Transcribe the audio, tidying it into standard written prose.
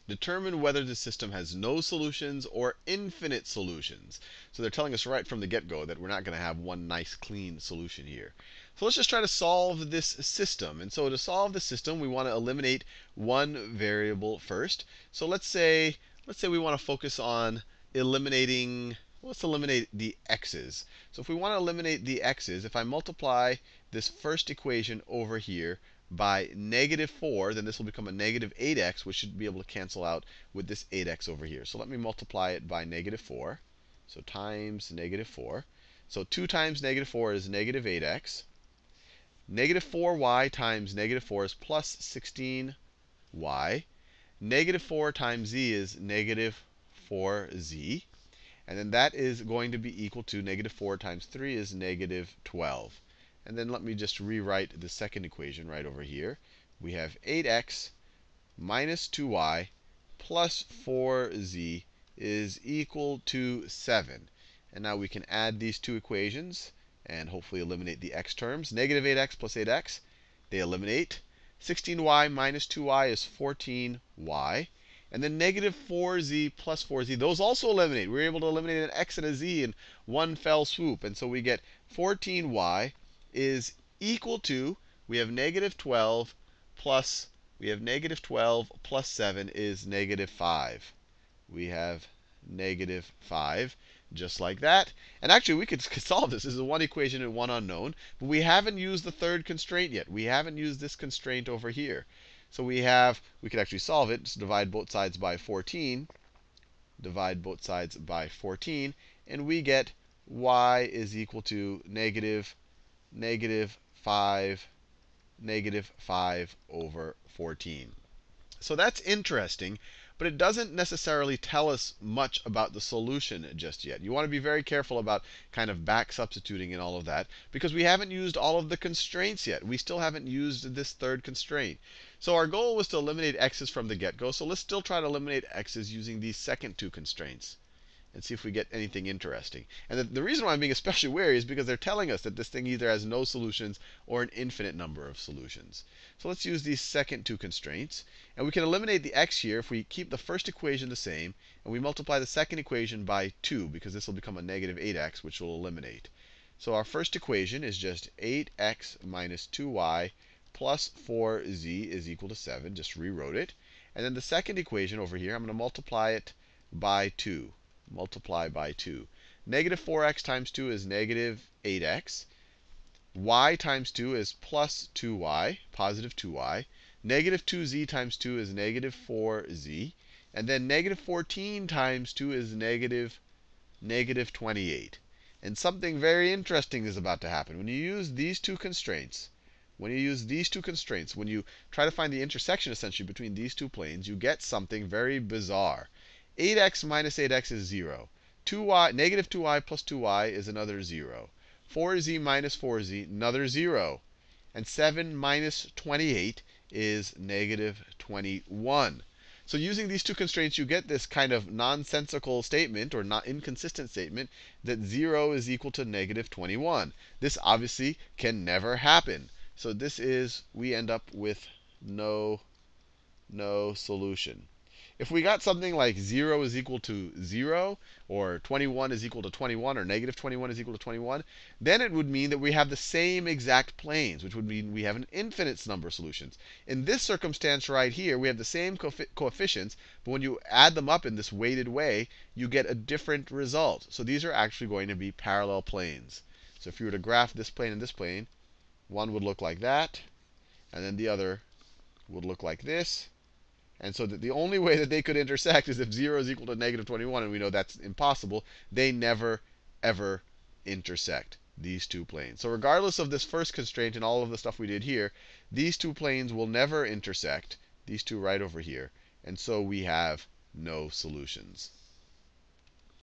Determine whether the system has no solutions or infinite solutions. So they're telling us right from the get-go that we're not going to have one nice clean solution here. So let's just try to solve this system. And so to solve the system, we want to eliminate one variable first. So let's say we want to focus on eliminating, let's eliminate the x's. So if we want to eliminate the x's, if I multiply this first equation over here by -4, then this will become a -8x, which should be able to cancel out with this 8x over here. So let me multiply it by -4. So times -4. So 2 times -4 is -8x. -4y times -4 is plus 16y. -4 times z is -4z. And then that is going to be equal to -4 times 3 is -12. And then let me just rewrite the second equation right over here. We have 8x minus 2y plus 4z is equal to 7. And now we can add these two equations and hopefully eliminate the x terms. -8x plus 8x, they eliminate. 16y minus 2y is 14y. And then -4z plus 4z, those also eliminate. We're able to eliminate an x and a z in one fell swoop. And so we get 14y is equal to, we have -12 plus 7 is -5. We have -5, just like that. And actually, we could solve this. This is one equation and one unknown. But we haven't used the third constraint yet. We haven't used this constraint over here. So we could actually solve it. Just divide both sides by 14. Divide both sides by 14. And we get y is equal to -5 over 14. So that's interesting, but it doesn't necessarily tell us much about the solution just yet. You want to be very careful about kind of back substituting and all of that, because we haven't used all of the constraints yet. We still haven't used this third constraint. So our goal was to eliminate x's from the get-go. So let's still try to eliminate x's using these second two constraints and see if we get anything interesting. And the reason why I'm being especially wary is because they're telling us that this thing either has no solutions or an infinite number of solutions. So let's use these second two constraints. And we can eliminate the x here if we keep the first equation the same, and we multiply the second equation by 2, because this will become a -8x, which will eliminate. So our first equation is just 8x minus 2y plus 4z is equal to 7. Just rewrote it. And then the second equation over here, I'm going to multiply it by 2. Multiply by 2. -4x times 2 is -8x. Y times 2 is plus 2y, positive 2y. -2z times 2 is -4z. And then -14 times 2 is -28. And something very interesting is about to happen. When you use these two constraints, when you try to find the intersection essentially between these two planes, you get something very bizarre. 8x minus 8x is 0. -2y plus 2y is another 0. 4z minus 4z, another 0. And 7 minus 28 is -21. So using these two constraints, you get this kind of nonsensical statement, or not inconsistent statement, that 0 is equal to -21. This obviously can never happen. So we end up with no solution. If we got something like 0 is equal to 0, or 21 is equal to 21, or -21 is equal to 21, then it would mean that we have the same exact planes, which would mean we have an infinite number of solutions. In this circumstance right here, we have the same coefficients, but when you add them up in this weighted way, you get a different result. So these are actually going to be parallel planes. So if you were to graph this plane and this plane, one would look like that, and then the other would look like this. And so the only way that they could intersect is if 0 is equal to -21, and we know that's impossible. They never, ever intersect, these two planes. So regardless of this first constraint and all of the stuff we did here, these two planes will never intersect, these two right over here. And so we have no solutions.